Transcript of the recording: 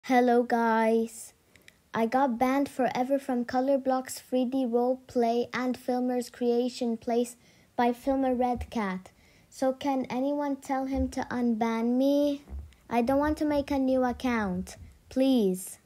Hello guys! I got banned forever from Colorblock's 3D roleplay and Filmer's creation place by Filmer Redcat. So can anyone tell him to unban me? I don't want to make a new account. Please.